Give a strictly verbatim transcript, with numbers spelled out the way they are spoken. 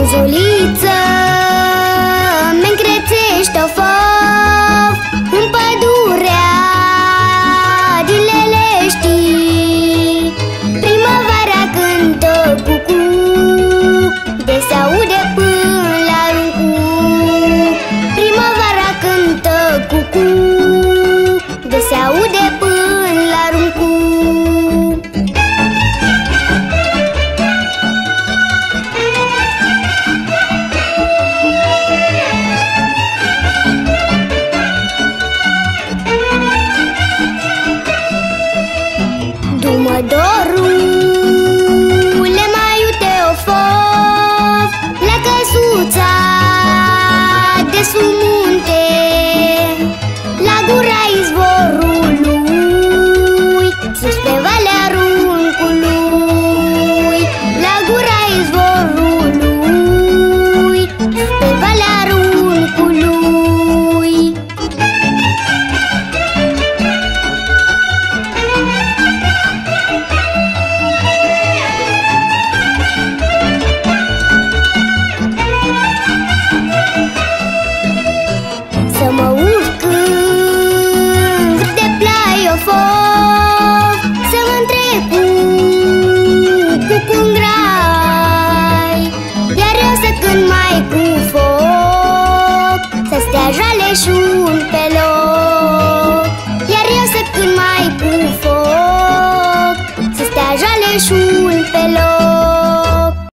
Buzuliță mi-încrețește o fof în pădurea din Lelești. Primăvara cântă cucu, de se aude până la Runcu. Primăvara cântă cucu, de se aude până la Runcu. Du-mă dorule, mai iute o fof la căsuța de sub munte, la gura izvorului, sus pe valea Runcului. La gura izvorului, sus pe valea Runcului. Să mă urc în vârf de plai o fof, să mă întrecut cu un grai, iar eu să cânt mai cu foc, să stea jale și